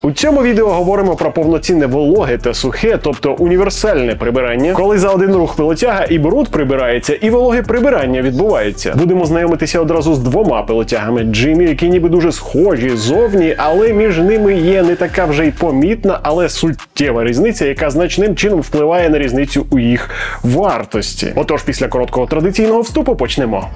У цьому відео говоримо про повноцінне вологе та сухе, тобто універсальне прибирання, коли за один рух пилотяга і бруд прибирається, і вологе прибирання відбувається. Будемо знайомитися одразу з двома пилотягами Джимі, які ніби дуже схожі зовні, але між ними є не така вже й помітна, але суттєва різниця, яка значним чином впливає на різницю у їх вартості. Отож, після короткого традиційного вступу почнемо.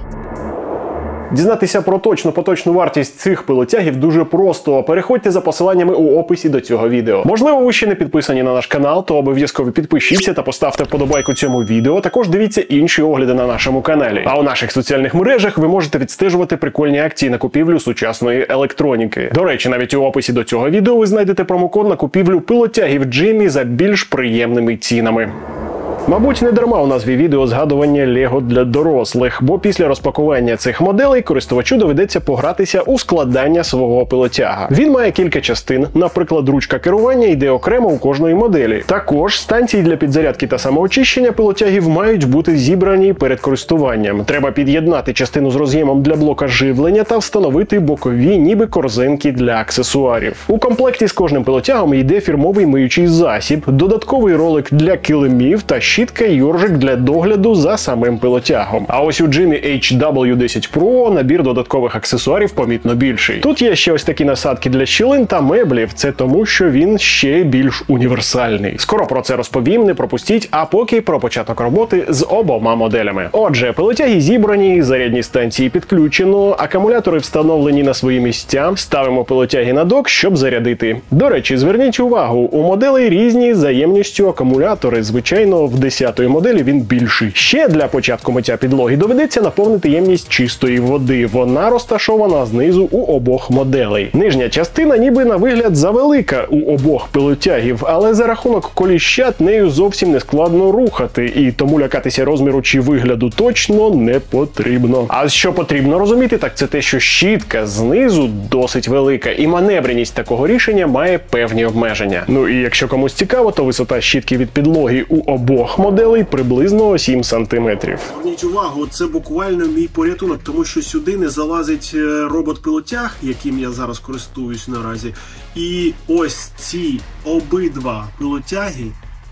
Дізнатися про поточну вартість цих пилотягів дуже просто. Переходьте за посиланнями у описі до цього відео. Можливо, ви ще не підписані на наш канал, то обов'язково підпишіться та поставте вподобайку цьому відео. Також дивіться інші огляди на нашому каналі. А у наших соціальних мережах ви можете відстежувати прикольні акції на купівлю сучасної електроніки. До речі, навіть у описі до цього відео ви знайдете промокод на купівлю пилотягів Джимі за більш приємними цінами. Мабуть, не дарма у назві відео згадування Лего для дорослих, бо після розпакування цих моделей користувачу доведеться погратися у складання свого пилотяга. Він має кілька частин, наприклад, ручка керування йде окремо у кожної моделі. Також станції для підзарядки та самоочищення пилотягів мають бути зібрані перед користуванням. Треба під'єднати частину з роз'ємом для блока живлення та встановити бокові, ніби корзинки для аксесуарів. У комплекті з кожним пилотягом йде фірмовий миючий засіб, додатковий ролик для килимів та щітка і йоржик для догляду за самим пилотягом. А ось у Джимі HW10 Pro набір додаткових аксесуарів помітно більший. Тут є ще ось такі насадки для щілин та меблів, це тому, що він ще більш універсальний. Скоро про це розповім, не пропустіть, а поки про початок роботи з обома моделями. Отже, пилотяги зібрані, зарядні станції підключено, акумулятори встановлені на свої місця, ставимо пилотяги на док, щоб зарядити. До речі, зверніть увагу, у моделей різні за ємністю акумулятори, звичайно, в 10-ї моделі він більший. Ще для початку миття підлоги доведеться наповнити ємність чистої води. Вона розташована знизу у обох моделей. Нижня частина ніби на вигляд завелика у обох пилотягів, але за рахунок коліщат нею зовсім не складно рухати, і тому лякатися розміру чи вигляду точно не потрібно. А що потрібно розуміти, так це те, що щітка знизу досить велика, і маневреність такого рішення має певні обмеження. Ну і якщо комусь цікаво, то висота щітки від підлоги у обох моделей приблизно 7 см. Зверніть увагу, це буквально мій порятунок, тому що сюди не залазить робот-пилотяг, яким я зараз користуюсь наразі. І ось ці обидва пилотяги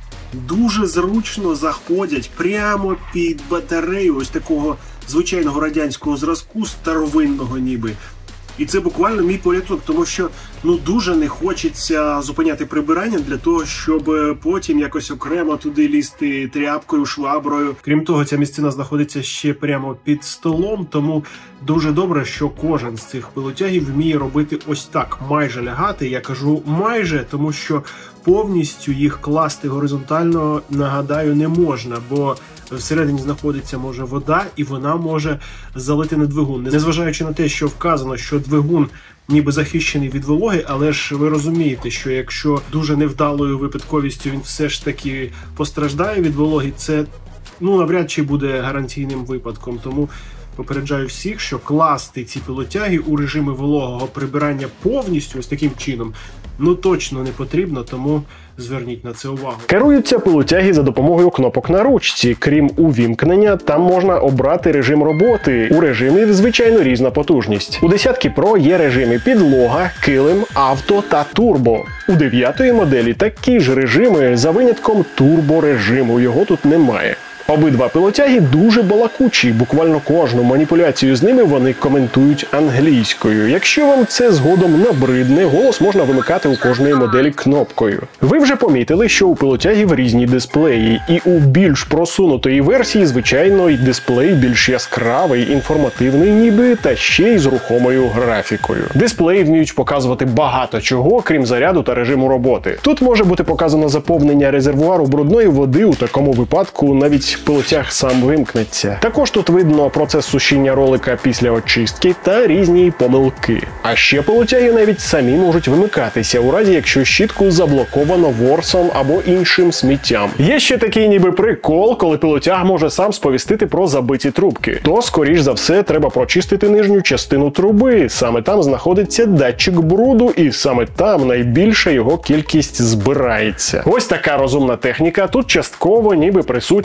дуже зручно заходять прямо під батарею ось такого звичайного радянського зразку, старовинного ніби. І це буквально мій порятунок, тому що дуже не хочеться зупиняти прибирання для того, щоб потім якось окремо туди лізти тряпкою, шваброю. Крім того, ця місцина знаходиться ще прямо під столом, тому дуже добре, що кожен з цих пилотягів вміє робити ось так, майже лягати. Я кажу майже, тому що повністю їх класти горизонтально, нагадаю, не можна, бо всередині знаходиться може вода, і вона може залити на двигун. Незважаючи на те, що вказано, що двигун ніби захищений від вологи, але ж ви розумієте, що якщо дуже невдалою випадковістю він все ж таки постраждає від вологи, це навряд чи буде гарантійним випадком. Тому попереджаю всіх, що класти ці пилотяги у режимі вологого прибирання повністю ось таким чином точно не потрібно, тому зверніть на це увагу. Керуються пилотяги за допомогою кнопок на ручці. Крім увімкнення, там можна обрати режим роботи. У режимі, звичайно, різна потужність. У 10 Pro є режими підлога, килим, авто та турбо. У 9-ї моделі такі ж режими за винятком турборежиму. Його тут немає. Обидва пилотяги дуже балакучі, буквально кожну маніпуляцію з ними вони коментують англійською. Якщо вам це згодом набридне, голос можна вимикати у кожної моделі кнопкою. Ви вже помітили, що у пилотягів різні дисплеї, і у більш просунутої версії, звичайно, й дисплей більш яскравий, інформативний ніби, та ще й з рухомою графікою. Дисплеї вміють показувати багато чого, крім заряду та режиму роботи. Тут може бути показано заповнення резервуару брудної води, у такому випадку навіть пилотяг сам вимкнеться. Також тут видно процес сушіння ролика після очистки та різні помилки. А ще пилотяги навіть самі можуть вимикатися у разі, якщо щітку заблоковано ворсом або іншим сміттям. Є ще такий ніби прикол, коли пилотяг може сам сповістити про забиті трубки. То, скоріш за все, треба прочистити нижню частину труби. Саме там знаходиться датчик бруду, і саме там найбільша його кількість збирається. Ось така розумна техніка. Тут частково ніби присутня певна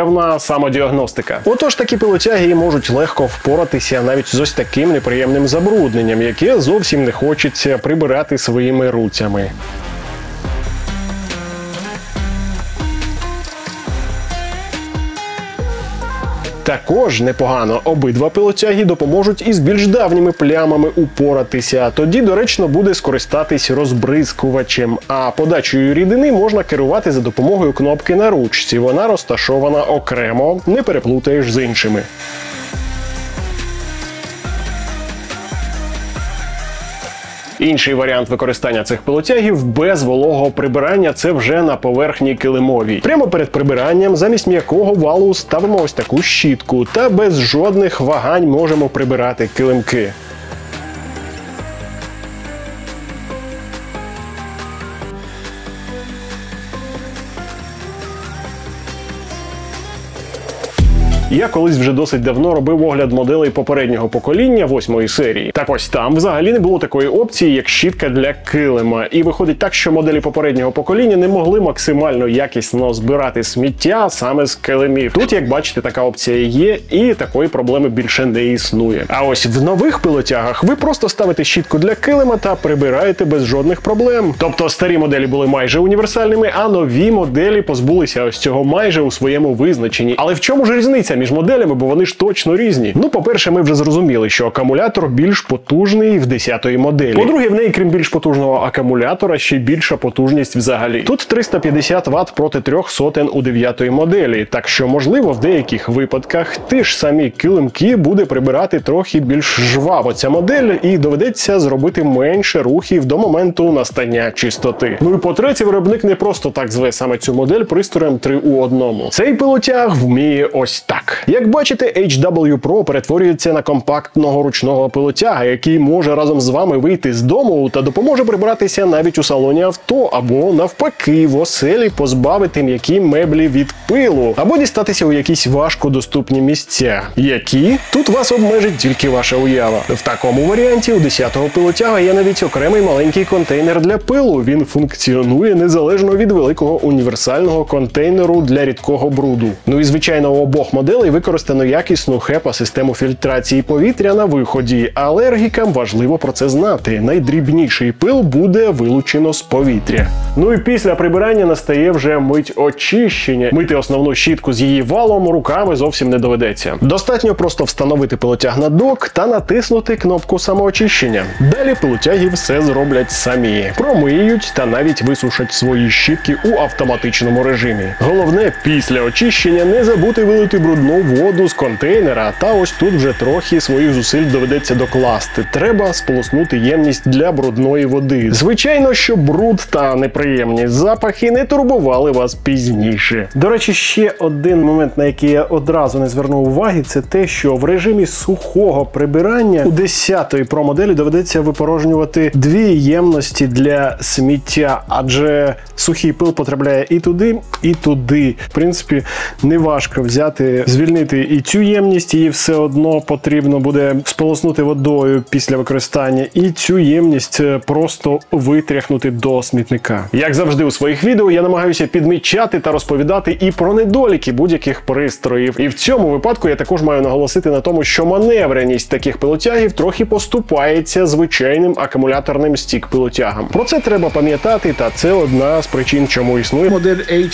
певна самодіагностика. Отож, такі пилотяги можуть легко впоратися навіть з ось таким неприємним забрудненням, яке зовсім не хочеться прибирати своїми руцями. Також непогано обидва пилотяги допоможуть із більш давніми плямами упоратися. Тоді доречно буде скористатись розбризкувачем, а подачею рідини можна керувати за допомогою кнопки на ручці. Вона розташована окремо, не переплутаєш з іншими. Інший варіант використання цих пилотягів без вологого прибирання – це вже на поверхні килимовій. Прямо перед прибиранням замість м'якого валу ставимо ось таку щітку та без жодних вагань можемо прибирати килимки. Я колись вже досить давно робив огляд моделей попереднього покоління 8-ї серії. Так ось там взагалі не було такої опції, як щітка для килима. І виходить так, що моделі попереднього покоління не могли максимально якісно збирати сміття саме з килимів. Тут, як бачите, така опція є, і такої проблеми більше не існує. А ось в нових пилотягах ви просто ставите щітку для килима та прибираєте без жодних проблем. Тобто старі моделі були майже універсальними, а нові моделі позбулися ось цього майже у своєму визначенні. Але в чому ж різниця між моделями, бо вони ж точно різні? Ну, по-перше, ми вже зрозуміли, що акумулятор більш потужний в 10-ї моделі. По-друге, в неї, крім більш потужного акумулятора, ще й більша потужність взагалі. Тут 350 Вт проти 300 у 9-ї моделі, так що, можливо, в деяких випадках ті ж самі килимки буде прибирати трохи більш жваво ця модель і доведеться зробити менше рухів до моменту настання чистоти. Ну і по-третє, виробник не просто так зве саме цю модель пристроєм 3 у 1. Цей пилотяг вміє ось так. Як бачите, HW Pro перетворюється на компактного ручного пилотяга, який може разом з вами вийти з дому та допоможе прибратися навіть у салоні авто, або навпаки в оселі позбавити м'які меблі від пилу, або дістатися у якісь важкодоступні місця. Які? Тут вас обмежить тільки ваша уява. В такому варіанті у 10-го пилотяга є навіть окремий маленький контейнер для пилу. Він функціонує незалежно від великого універсального контейнеру для рідкого бруду. Ну і звичайно, у обох моделей використано якісну HEPA-систему фільтрації повітря на виході. Алергікам важливо про це знати. Найдрібніший пил буде вилучено з повітря. Ну і після прибирання настає вже мить очищення. Мити основну щітку з її валом руками зовсім не доведеться. Достатньо просто встановити пилотяг на док та натиснути кнопку самоочищення. Далі пилотяги все зроблять самі. Промиють та навіть висушать свої щітки у автоматичному режимі. Головне, після очищення не забути вилити брудну воду з контейнера, та ось тут вже трохи своїх зусиль доведеться докласти. Треба сполоснути ємність для брудної води. Звичайно, щоб бруд та неприємні запахи не турбували вас пізніше. До речі, ще один момент, на який я одразу не звернув уваги, це те, що в режимі сухого прибирання у 10-ї Pro моделі доведеться випорожнювати дві ємності для сміття, адже сухий пил потрапляє і туди, і туди. В принципі, не важко взяти, звільнити і цю ємність, її все одно потрібно буде сполоснути водою після використання, і цю ємність просто витряхнути до смітника. Як завжди у своїх відео, я намагаюся підмічати та розповідати і про недоліки будь-яких пристроїв. І в цьому випадку я також маю наголосити на тому, що маневреність таких пилотягів трохи поступається звичайним акумуляторним стік-пилотягам. Про це треба пам'ятати, та це одна з причин, чому існує модель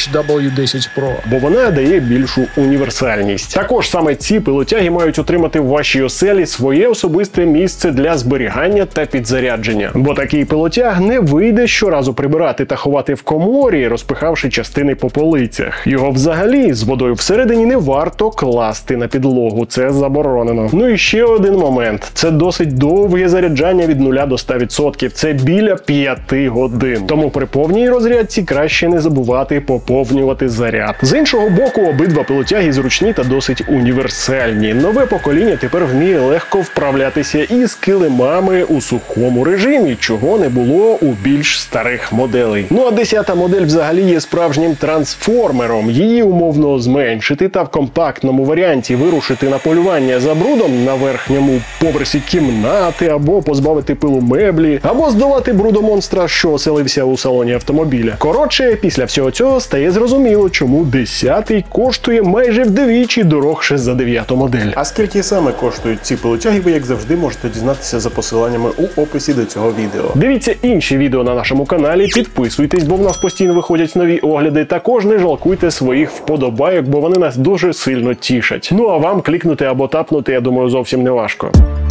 HW10 Pro, бо вона дає більшу універсальність. Також саме ці пилотяги мають отримати в вашій оселі своє особисте місце для зберігання та підзарядження. Бо такий пилотяг не вийде щоразу прибирати та ховати в коморі, розпихавши частини по полицях. Його взагалі з водою всередині не варто класти на підлогу, це заборонено. Ну і ще один момент. Це досить довге заряджання від 0 до 100%. Це біля 5 годин. Тому при повній розрядці краще не забувати поповнювати заряд. З іншого боку, обидва пилотяги зручні зручні та досить універсальні. Нове покоління тепер вміє легко вправлятися із килимами у сухому режимі, чого не було у більш старих моделей. Ну а 10-та модель взагалі є справжнім трансформером. Її умовно зменшити та в компактному варіанті вирушити на полювання за брудом на верхньому поверсі кімнати, або позбавити пилу меблі, або здолати брудомонстра, що оселився у салоні автомобіля. Коротше, після всього цього стає зрозуміло, чому 10-й коштує майже вдвічі дорогше за 9-ту модель. А скільки саме коштують ці пилотяги, ви, як завжди, можете дізнатися за посиланнями у описі до цього відео. Дивіться інші відео на нашому каналі, підписуйтесь, бо в нас постійно виходять нові огляди. Також не жалкуйте своїх вподобайок, бо вони нас дуже сильно тішать. Ну а вам клікнути або тапнути, я думаю, зовсім не важко.